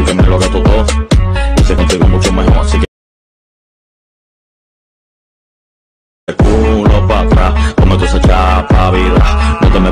que me lo que tocó. Hice contigo mucho mejor, así que el culo pa' atrás, como tú esa chapa vida. No te me